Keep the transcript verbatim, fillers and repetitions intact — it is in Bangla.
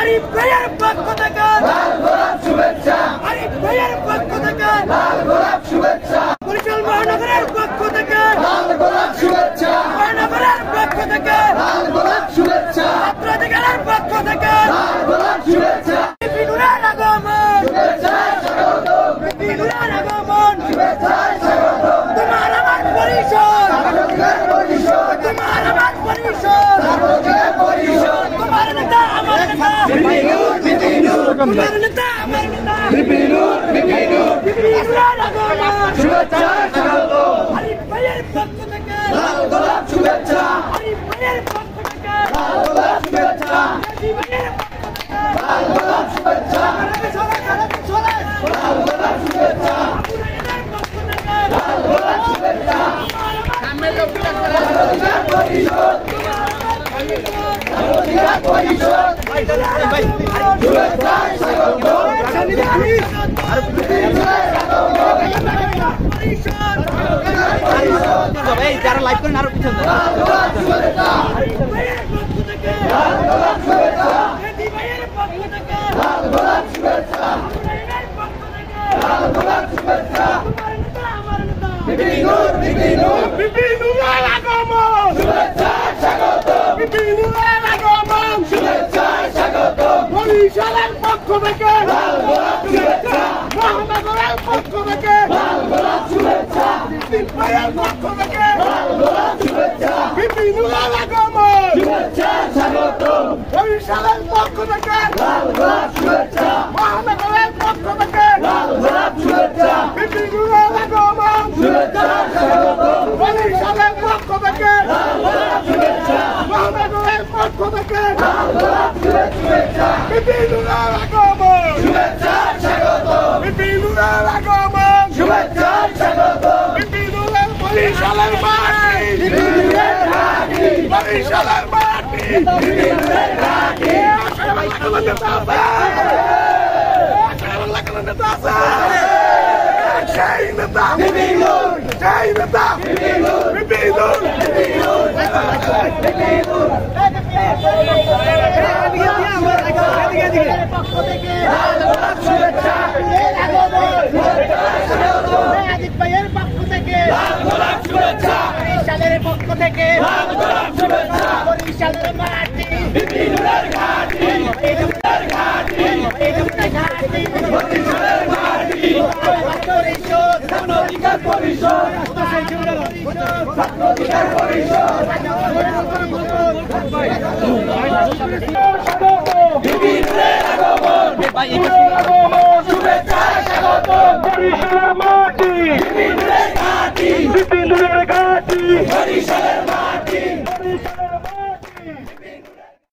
আরিফ ভাইয়ের পক্ষ থেকে লাল গোলাপ শুভেচ্ছা, আরিফ ভাইয়ের পক্ষ থেকে লাল গোলাপ শুভেচ্ছা, বরিশাল মহানগরের পক্ষ থেকে লাল গোলাপ শুভেচ্ছা, মহানগরের পক্ষ থেকে লাল গোলাপ শুভেচ্ছা, ছাত্রাধিকারের পক্ষ থেকে লাল গোলাপ শুভেচ্ছা, বিনুরের আগমন শুভেচ্ছায় স্বাগত, বিনুরের আগমন শুভেচ্ছায় স্বাগত, তোমার আমার পরিষদ ছাত্রলীগের পরিষদ, তোমার আমার পরিষদ ছাত্রলীগের পরিষদ, তোমার নেতা আমার নেতা বিপিনুর বিপিনুর, তোমার নেতা আমার নেতা বিপিনুর বিপিনুর, বিনুরের আগমন শুভেচ্ছায় স্বাগত, আরিফ ভাইয়ের পক্ষ থেকে লাল গোলাপ শুভেচ্ছা, আরিফ ভাইয়ের পক্ষ থেকে লাল গোলাপ শুভেচ্ছা, মেহেদী ভাইয়ের পক্ষ থেকে লাল গোলাপ শুভেচ্ছা, খালেদা চলে খালেদা চলে লাল গোলাপ শুভেচ্ছা, আবুরাইদের পক্ষ থেকে লাল গোলাপ শুভেচ্ছা, ছাত্রলীগের পরিষদ, ছাত্রলীগের পরিষদ, শুভেচ্ছায় স্বাগত, বিপিনুরে স্বাগত, যারা লাইভ করেন আরো পিছনে লাল গোলাপ শুভেচ্ছা, লাল গোলাপ শুভেচ্ছা, লাল গোলাপ শুভেচ্ছা, লাল গোলাপ শুভেচ্ছা, বিপিনুর বিপিনুর, শুভেচ্ছায় স্বাগত, শুভেচ্ছায় স্বাগত, বরিশালের পক্ষ থেকে লাল গোলাপ শুভেচ্ছা, মহানগরের পক্ষ থেকে লাল গোলাপ শুভেচ্ছা, ভাইয়ের পক্ষ থেকে লাল গোলাপ শুভেচ্ছা, বিপিনুরের আগমন শুভেচ্ছায় স্বাগত, বরিশালের পক্ষ থেকে লাল গোলাপ শুভেচ্ছা, মহানগরের পক্ষ থেকে লাল গোলাপ শুভেচ্ছা, বিপিনুরের আগমন শুভেচ্ছায় স্বাগত, বরিশালের পক্ষ থেকে লাল গোলাপ শুভেচ্ছা, মহানগরের পক্ষ থেকে লাল গোলাপ শুভেচ্ছা, বিপিনুরের আগমন শুভেচ্ছায় স্বাগত, বিপিনুরের আগমন শুভেচ্ছায় স্বাগত, বিপিনুরের বরিশালের মাটি বিপিনুরের ঘাঁটি, বরিশালের মাটি বিপিনুরের ঘাঁটি, সেই নেতা বিপিনুর, সেই নেতা বিপিনুর, বিপিনুর বিপিনুর, বিপিনুর, লাল গোলাপ শুভেচ্ছা, শুভেচ্ছায় স্বাগত, পক্ষ থেকে লাল গোলাপ শুভেচ্ছা, বরিশালের পক্ষ থেকে লাল গোলাপ শুভেচ্ছা, বরিশালের মাটি বিপিনুরের ঘাঁটি, বিপিনুরের ঘাঁটি, বরিশালের ঘাঁটি, ছাত্রলীগের পরিষদ, ছাত্রলীগের পরিষদ, বিপিনুরের আগমন, শুভেচ্ছায় স্বাগত, বরিশালের মাটি বিপিনুরের ঘাঁটি, বিপিনুরের ঘাটি বরিশালের